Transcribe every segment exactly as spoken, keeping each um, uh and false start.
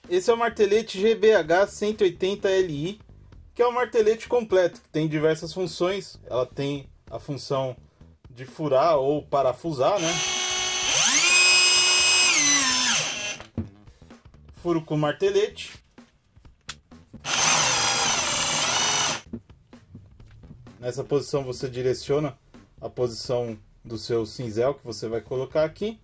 Esse é o martelete G B H cento e oitenta L I, que é um martelete completo, que tem diversas funções. Ela tem a função de furar ou parafusar, né? Furo com martelete. Nessa posição você direciona a posição do seu cinzel que você vai colocar aqui.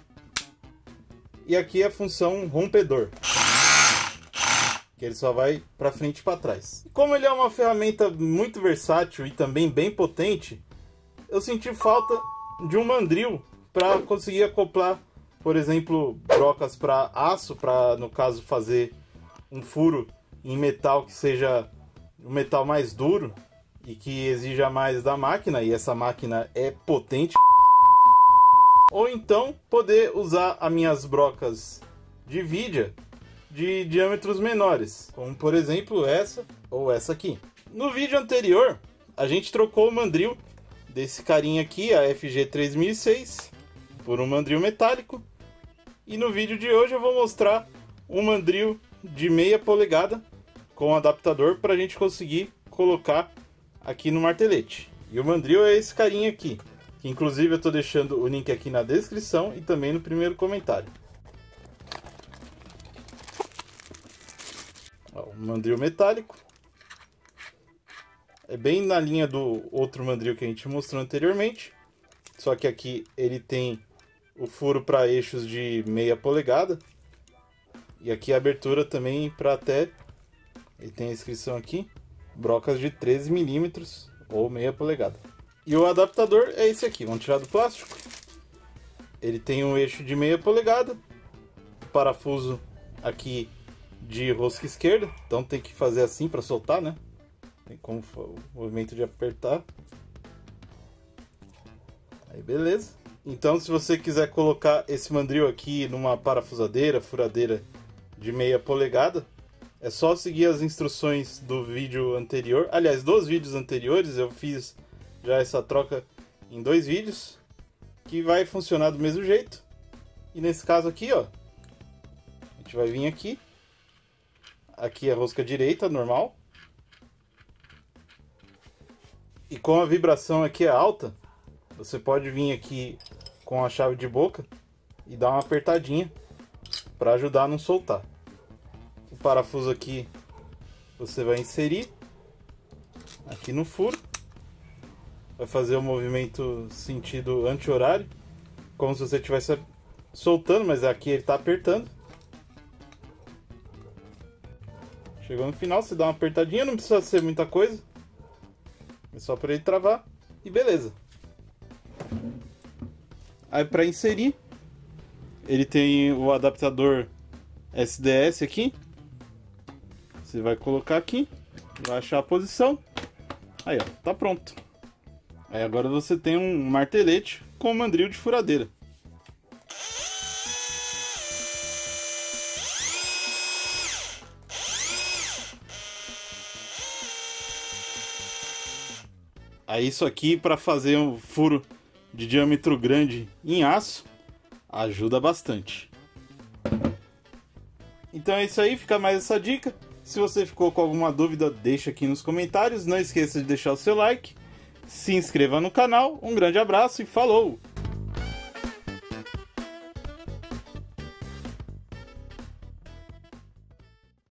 E aqui é a função rompedor, que ele só vai para frente e para trás. Como ele é uma ferramenta muito versátil e também bem potente, eu senti falta de um mandril para conseguir acoplar, por exemplo, brocas para aço, para no caso fazer um furo em metal que seja um metal mais duro e que exija mais da máquina, e essa máquina é potente. Ou então poder usar as minhas brocas de vidia de diâmetros menores, como por exemplo essa ou essa aqui. No vídeo anterior a gente trocou o mandril desse carinha aqui, a F G três mil e seis, por um mandril metálico, e no vídeo de hoje eu vou mostrar um mandril de meia polegada com adaptador para a gente conseguir colocar aqui no martelete. E o mandril é esse carinha aqui, que inclusive eu estou deixando o link aqui na descrição e também no primeiro comentário. Ó, um mandril metálico. É bem na linha do outro mandril que a gente mostrou anteriormente, só que aqui ele tem o furo para eixos de meia polegada e aqui a abertura também para até, ele tem a inscrição aqui, brocas de treze milímetros ou meia polegada. E o adaptador é esse aqui, vamos tirar do plástico. Ele tem um eixo de meia polegada, parafuso aqui de rosca esquerda, então tem que fazer assim para soltar, né? Tem como o movimento de apertar. Aí beleza. Então se você quiser colocar esse mandril aqui numa parafusadeira, furadeira de meia polegada, é só seguir as instruções do vídeo anterior. Aliás, dos vídeos anteriores eu fiz já essa troca em dois vídeos, que vai funcionar do mesmo jeito. E nesse caso aqui, ó, a gente vai vir aqui. Aqui é a rosca direita, normal. E com a vibração aqui é alta, você pode vir aqui com a chave de boca e dar uma apertadinha para ajudar a não soltar. O parafuso aqui você vai inserir aqui no furo. Vai fazer o movimento sentido anti-horário, como se você estivesse soltando, mas aqui ele está apertando. Chegou no final, você dá uma apertadinha, não precisa ser muita coisa. É só para ele travar e beleza. Aí para inserir, ele tem o adaptador S D S aqui. Você vai colocar aqui, vai achar a posição. Aí ó, tá pronto. Aí agora você tem um martelete com mandril de furadeira. Aí isso aqui para fazer um furo de diâmetro grande em aço ajuda bastante. Então é isso aí, fica mais essa dica. Se você ficou com alguma dúvida, deixa aqui nos comentários. Não esqueça de deixar o seu like. Se inscreva no canal, um grande abraço e falou!